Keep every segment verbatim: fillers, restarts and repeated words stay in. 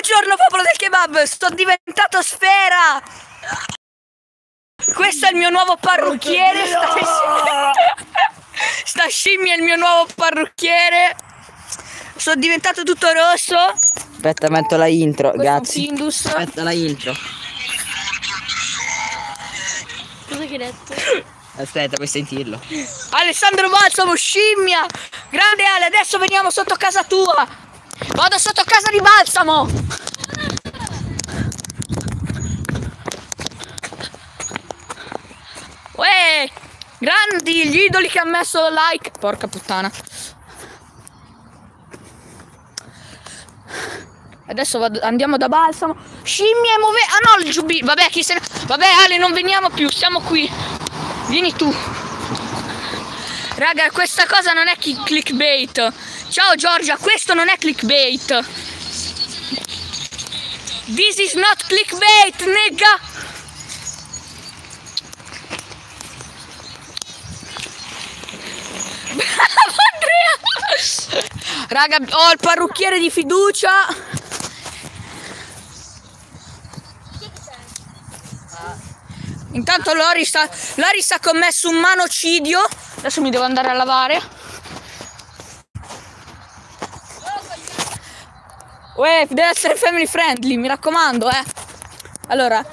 Buongiorno popolo del kebab, sto diventato sfera. Questo è il mio nuovo parrucchiere. Sta, sta scimmia è il mio nuovo parrucchiere. Sono diventato tutto rosso. Aspetta, metto la intro, grazie. Aspetta la intro. Cosa che hai detto? Aspetta, puoi sentirlo. Alessandro Balsamo, scimmia. Grande Ale, adesso veniamo sotto casa tua. Vado sotto casa di Balsamo. Uè, grandi gli idoli che ha messo like. Porca puttana. Adesso vado, andiamo da Balsamo. Scimmie muove. Ah no, il giubbi. Vabbè, chi se ne. Vabbè Ale, non veniamo più, siamo qui. Vieni tu. Raga, questa cosa non è clickbait. Ciao Giorgia, questo non è clickbait. This is not clickbait, nigga. Bravo Andrea. Raga, ho il parrucchiere di fiducia. Intanto Loris ha, Loris ha commesso un manocidio. Adesso mi devo andare a lavare. Uè, deve essere family friendly, mi raccomando, eh. Allora.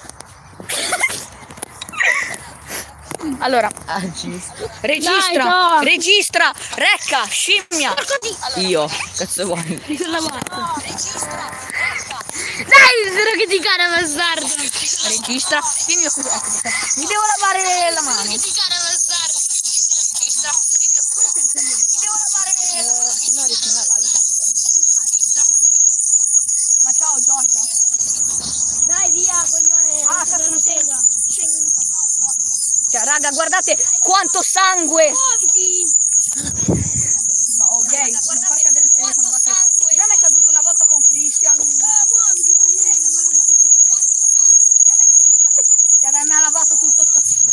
Allora. Registra, Dai, registra, recca, scimmia. Io, cazzo vuoi? Dai, spero che ti cara bastardo. Registra. Vieni qui. Mi devo lavare la mano. Che ti cara bastardo. Registra. Mi devo lavare la Ma ciao Giorgia. Dai, via, coglione. Ah, cazzo non sega. Cioè, raga, guardate quanto sangue. Muoviti. No, ok. Non faccia del telefono. Già mi è caduto una volta con Christian. Muoviti, coglione. Che mi ha lavato tutto sto.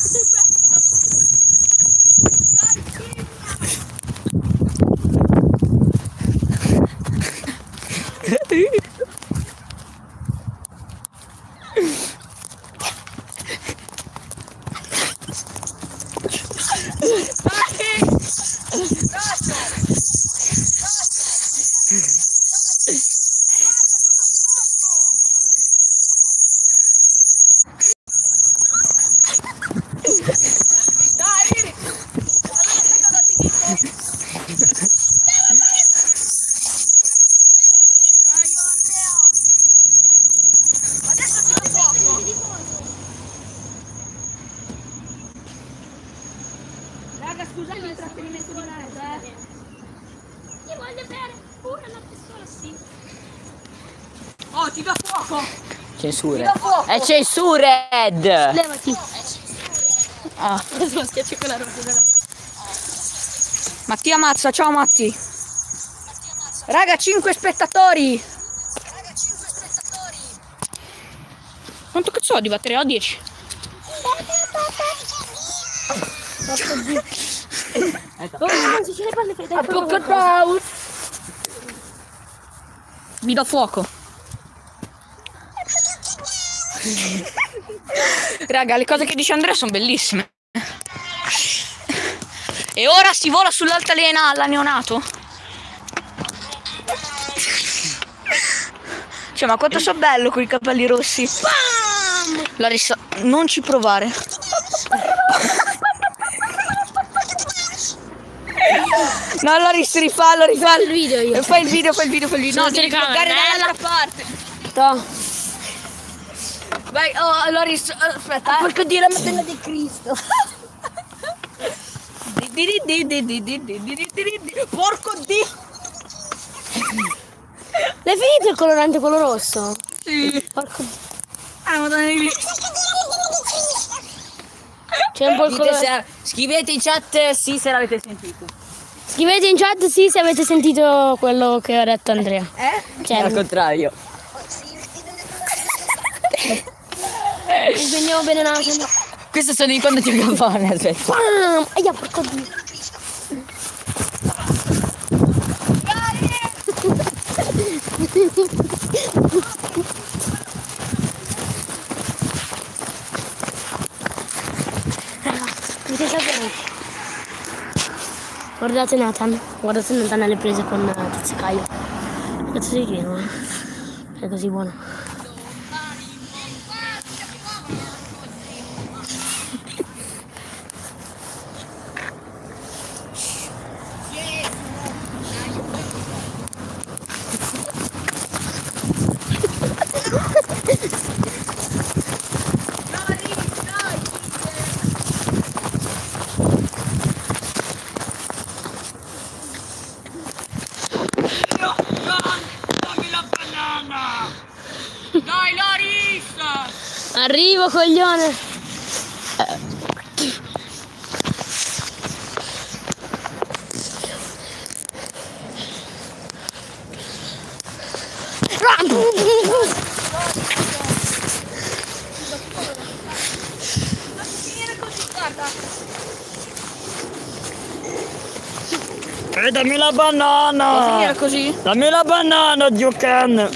Raga, scusate il trattenimento di mezzo, eh. Io voglio bere pure una pistola, sì. Oh, ti do fuoco! Censure. Ti do fuoco! È censured! Levati. Ah. Adesso schiacci quella roba. Mattia Mazza, ciao Matti! Raga, cinque spettatori! Raga, cinque spettatori! Quanto cazzo ho di batteria? Ho dieci. Vi do fuoco. Raga, le cose che dice Andrea sono bellissime. E ora si vola sull'altalena alla neonato. Cioè, ma quanto sono bello con i capelli rossi. Larissa, non ci provare. No, Larissa, rifallo, rifallo. il video io. Fai il video, fai il video, fai il video. No, Sono devi telecamera, bloccare bella. dall'altra parte. No. Vai, oh, Larissa, aspetta. Porco Dio, la Madonna di Cristo. Porco Dio. L'hai finito il colorante, quello rosso? Sì. Porco Dio. Ah, Madonna di Cristo. C'è un po' il Dite colorante. se, scrivete in chat sì se l'avete sentito. Scrivete in chat sì se avete sentito quello che ha detto Andrea. Eh? Cioè, Al contrario. veniamo bene una cosa. Questo sono i quando ti campane, aspetta. Bam! Aia, porco Dio. Avete sapere? Guardate Nathan, guardate Nathan alle prese con uh, Tizzicaio. Cazzo di chilo, eh? È così buono. Dai Larissa! Arrivo, coglione! Eh, dammi la banana! Era così? Dammi la banana, Giocan!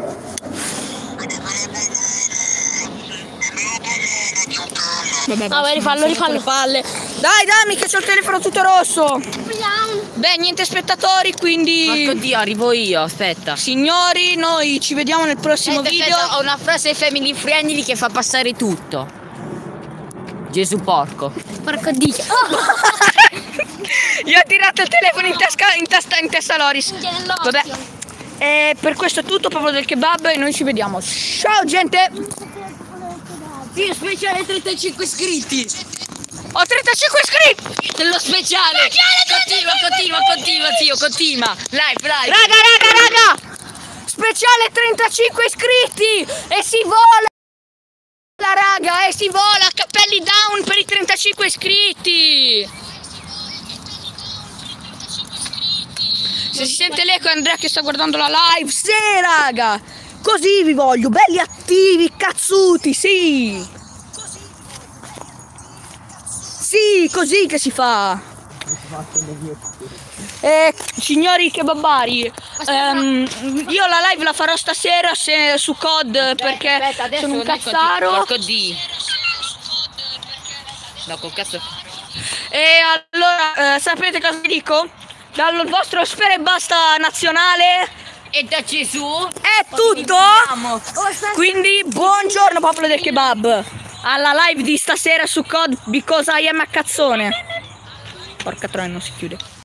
Vabbè, No, vai, rifallo, rifallo. palle. Dai, dammi che c'ho il telefono tutto rosso. Beh, niente spettatori, quindi... Porco Dio, arrivo io, aspetta. Signori, noi ci vediamo nel prossimo Aspetta, video. aspetta, ho una frase family friendly che fa passare tutto. Gesù porco. Porco Dio. Gli ho tirato il telefono in, tasca, in, testa, in testa a Loris. Vabbè. E per questo è tutto, popolo del kebab, e noi ci vediamo. Ciao gente! Dio, speciale trentacinque iscritti. Ho trentacinque iscritti! Dello speciale. Continua, continua, continua, zio, continua. Live, live. Raga, raga, raga! Speciale trentacinque iscritti! E si vola! La raga, e si vola! Cappelli down per i trentacinque iscritti! Se si sente l'eco è Andrea che sta guardando la live. Sì, raga! Così vi voglio, belli attivi, cazzuti, sì! Sì, così che si fa! Eh, signori kebabari, ehm, io la live la farò stasera se, su C O D perché Aspetta, adesso sono un non è così, cazzaro. porco D. No, col cazzo. E allora, eh, sapete cosa vi dico? Dal vostro Sfera e Basta nazionale E da Gesù è tutto. Quindi buongiorno popolo del kebab alla live di stasera su C O D because I am a cazzone. Porca troia, non si chiude.